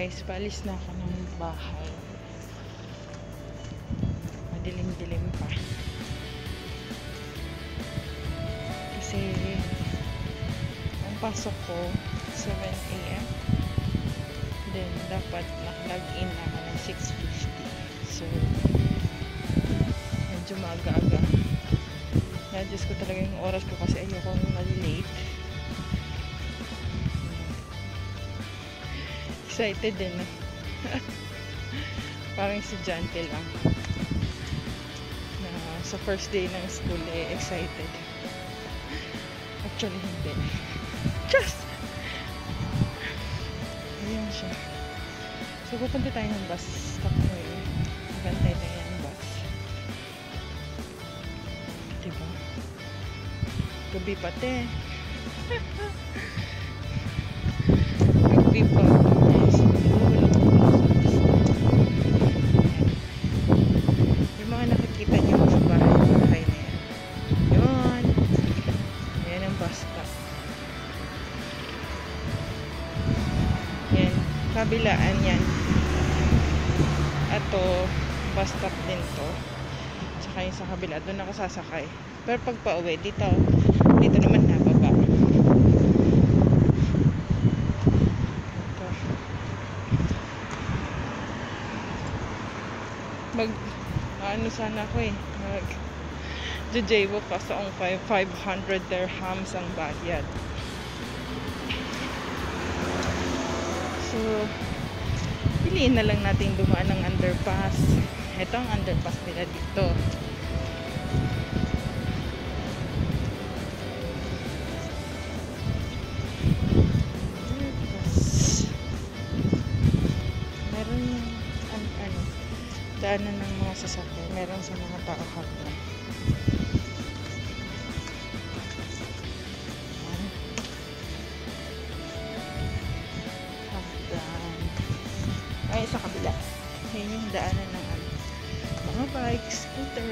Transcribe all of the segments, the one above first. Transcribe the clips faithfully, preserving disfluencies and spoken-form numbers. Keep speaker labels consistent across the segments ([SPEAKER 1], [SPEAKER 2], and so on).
[SPEAKER 1] guys, paalis na ako ng bahay. Madilim-dilim pa. Kasi ang pasok ko seven A M Then dapat nak-log in ako ng six fifty. So medyo maaga-aga. Na-adjust ko talaga yung oras ko kasi ayoko mali-late. Excited din eh. Parang estudyante lang na sa first day ng school eh excited. Actually hindi. Just ayan siya. So pupunta tayo ng bus stop ngayon. Magantay tayo ng bus. Diba? Gabi pati. Gabi pa. Yung mga nakikita niyo mga bahay-bahay na yan. Yun. Yan ang bus stop. Yan. Kabilaan yan. Ato, bus stop din to. Tsaka yung sa kabila, doon ako sasakay. Pero pag pauwi, dito, dito naman nababa. Ito. Mag, ano sana ako eh, mag, jaywalk kasi ang five hundred dirhams ang bayad. So, piliin na lang natin dumaan ng underpass. Ito ang underpass nila dito. Meron yung ano, ano, daanan ng mga sasakyan. Meron sa mga tao hapon. Ay, sa kabila. Yan yung daanan ng ano, mga bike, scooter.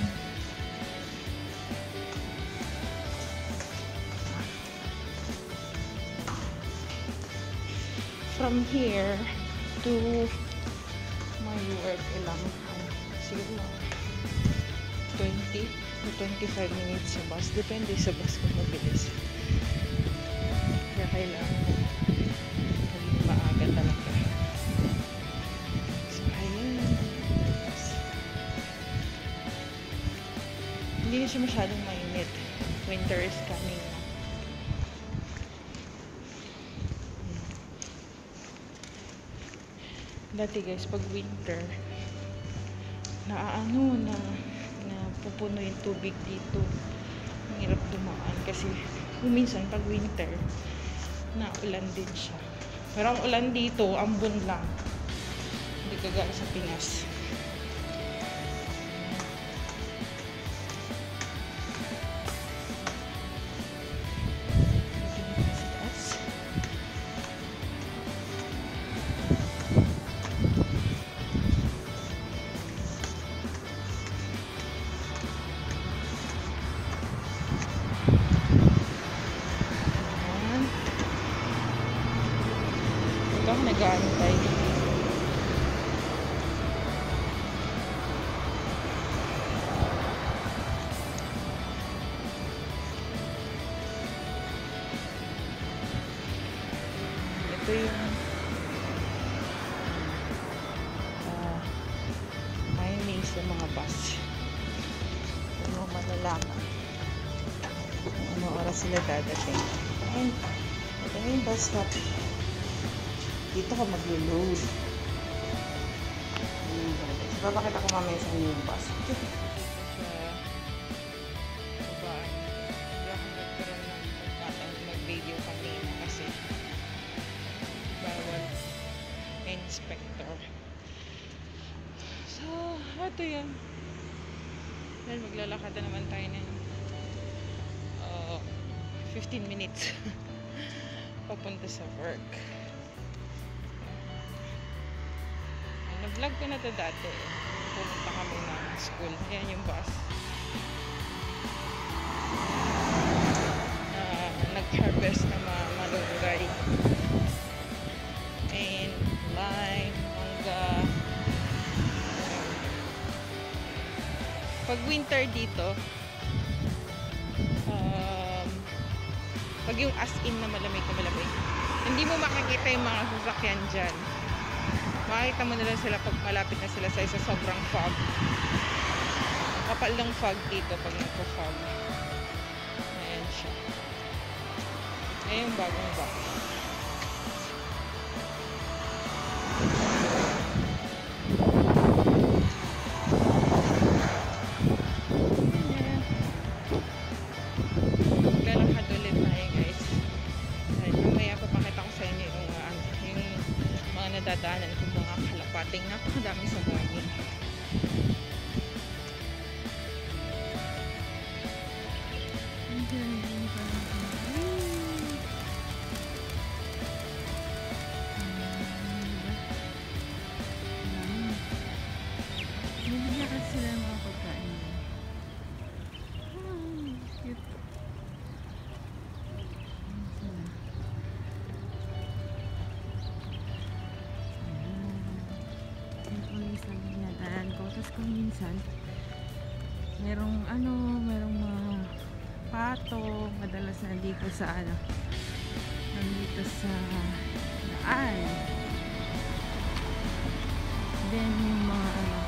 [SPEAKER 1] From here to my work, ilang siguro twenty to twenty-five minutes sa bus. Depende sa bus kung mabilis. Kaya kailangan maging maaga talaga. Hindi na siya masyadong mainit. Winter is coming na. Dati guys, pag winter, naaano na, na pupuno yung tubig dito. Ang hirap dumaan kasi kung minsan pag winter, naulan din siya. Pero ang ulan dito, ambon lang. Hindi kagaya sa Pinas. Ito ako nag-aantay. Ito yung uh, timing sa mga bus. Ano malalaman kung ano oras sila dadating. And ito yung bus stop. Dito ka mag-load. So, papakita ko mamaya sa inyo yung bus. Dito siya babaan. Hindi ako nagkaroon ng pagkataon mag-video kanina kasi bawal inspector. So, ito yan. Then, maglalakad na naman tayo ng uh, fifteen minutes papunta sa work. Na-vlog ko na to dati. Pumunta kami ng school. Ayan yung bus. Uh, Nag-harvest na ma malunggay. And Pag winter dito, um, pag yung as in na malamig na malamig, hindi mo makikita yung mga sasakyan dyan. Makikita mo na lang sila pag malapit na sila sa isa sobrang fog. Kapal ng fog dito pag nagpo-fog. Ayan siya. Ayan yung bagong box. Maglalakad ulit tayo guys. Dahil mamaya papakita ko sa inyo yung, uh, yung mga nadadaanan kong mga kalapating napakadami sa morning.
[SPEAKER 2] Nabigyan sila ng mga pagkain. Hmm, cute. Yan po yung isang dinadaan ko. Tapos kung minsan, merong ano, merong mga pato, madalas nandito sa ano, nandito sa daan. Then yung mga ano,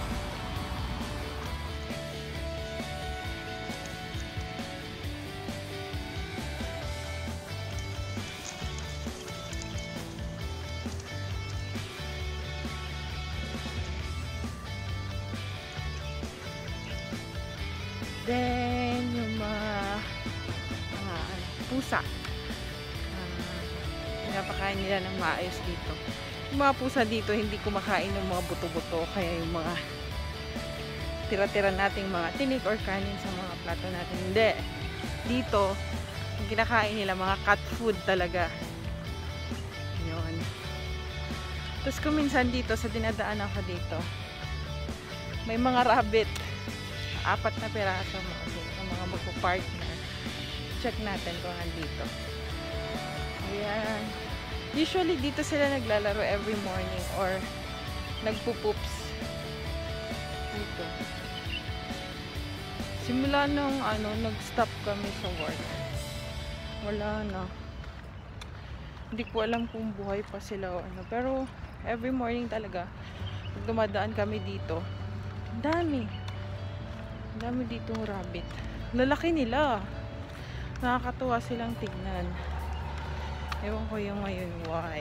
[SPEAKER 2] then yung mga uh, pusa, uh, pinapakain nila ng maayos dito. Yung mga pusa dito hindi kumakain ng mga buto-buto, kaya yung mga tira-tira nating mga tinik or kanin sa mga plato natin, hindi. Dito yung kinakain nila mga cat food talaga. Yun. Tapos kung minsan dito sa dinadaan ako dito, may mga rabbit, apat na piraso mga, mga magpo-partner. Check natin kung andito. Ayan. Usually dito sila naglalaro every morning or nagpo-poops dito. Simula nung ano, nag-stop kami sa work, wala na. Hindi ko alam kung buhay pa sila o ano, pero every morning talaga pag dumadaan kami dito, ang dami. Ang dami ditong rabbit. Lalaki nila. Nakakatuwa silang tignan. Ewan ko yung ngayon why.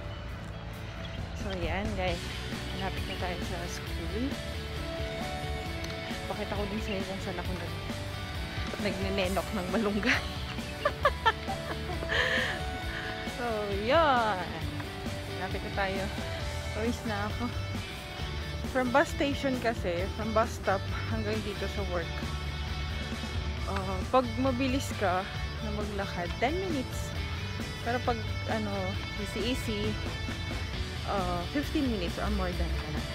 [SPEAKER 2] So yan guys. Malapit na tayo sa school. Pakita ko din sa inyo kung saan ako nag nagnenenok ng malunggay. So yan. Malapit na tayo. Pawis na ako. From bus station kasi, from bus stop hanggang dito sa work. Uh, pag mabilis ka na maglakad, ten minutes. Pero pag ano, easy-easy, uh, fifteen minutes or more than ka na.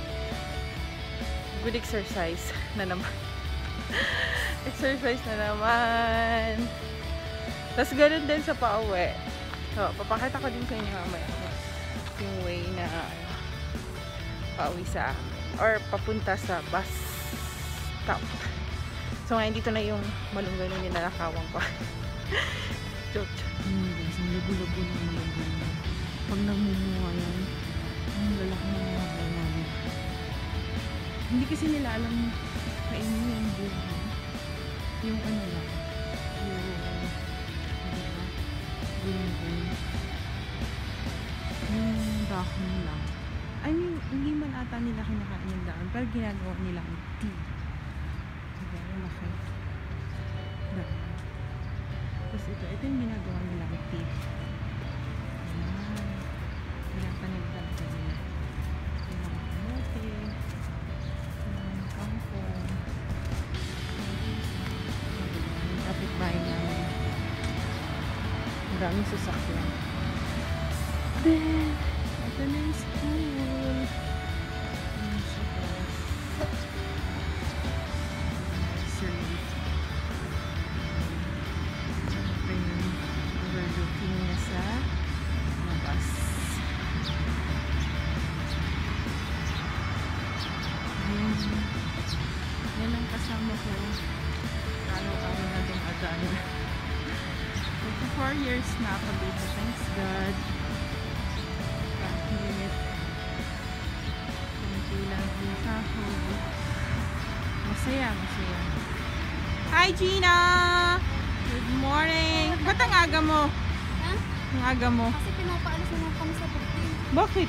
[SPEAKER 2] Good exercise na naman. Exercise na naman. Tapos ganun din sa pauwi. So, papakita ko din sa inyo mamaya yung way na pauwi sa amin or papunta sa bus stop. So ngayon dito na yung malunggay na ninanakawan ko. Joke. Hmm, guys, ang lubo-lubo ng malunggay. Pag nagmumuha yan, ang lalaki ng mga banana. Hindi kasi nila alam kainin yung buhay. Yung ano lang, yung diba, green-green, yung dahon lang. I mean, hindi man ata nila kinakain yung dahon, pero ginagawa nila ang tea. Diba? Yung laki. Dahon. Tapos ito, ito yung ginagawa nila ang tea. Ayan. Pinatanim talaga nila. Yung kamote, yung kangkong, yung kapitbahay namin. Ang daming sasakyan. Then, ito na yung school. Ayan siya guys. Service. Ito yung overlooking na sa labas. Ayan. Yan ang kasama ko. Araw-araw na dumadaan. For four years na ako dito. Thanks God. Kahit kunti lang din sa ako. Masaya, masaya. Hi Gina! Good morning! Ba't ang aga mo?
[SPEAKER 3] Ha?
[SPEAKER 2] Ang aga mo?
[SPEAKER 3] Kasi pinapaalis na kami sa bukid.
[SPEAKER 2] Bakit?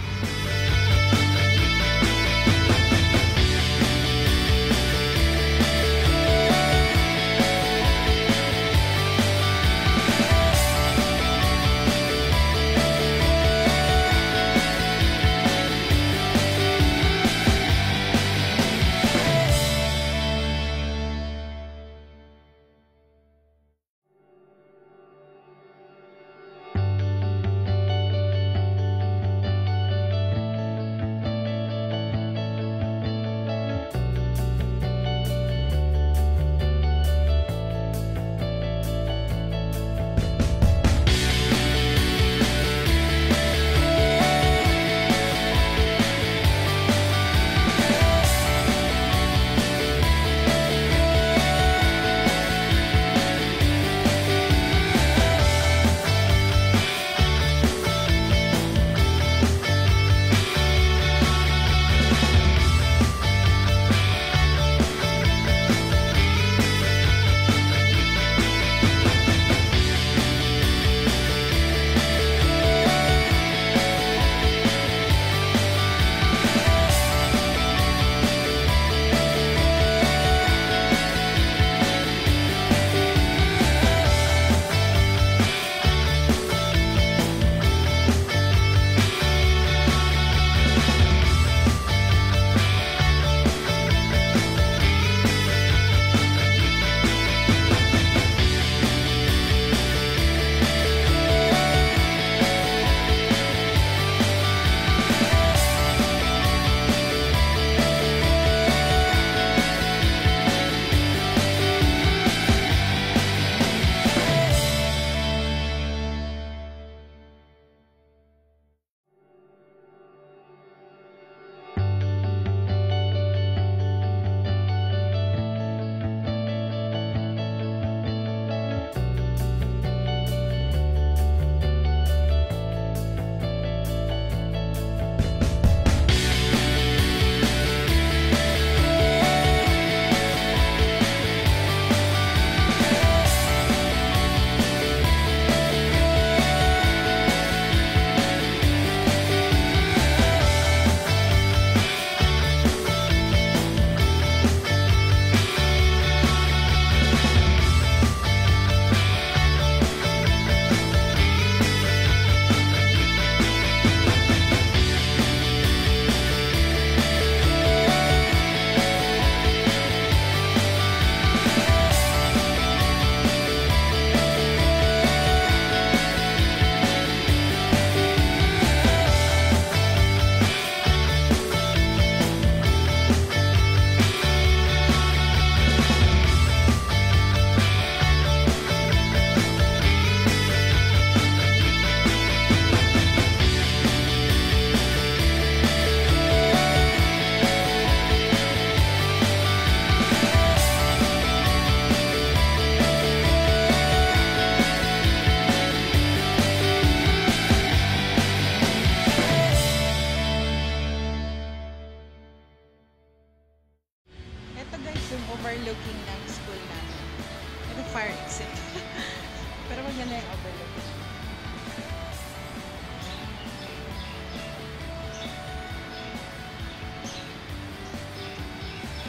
[SPEAKER 1] overlooking ng school namin. Ito fire exit. Pero wag na yung overlooking.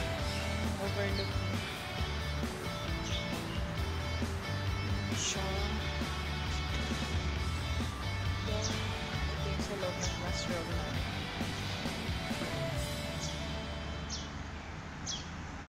[SPEAKER 1] Overlooking. Siya.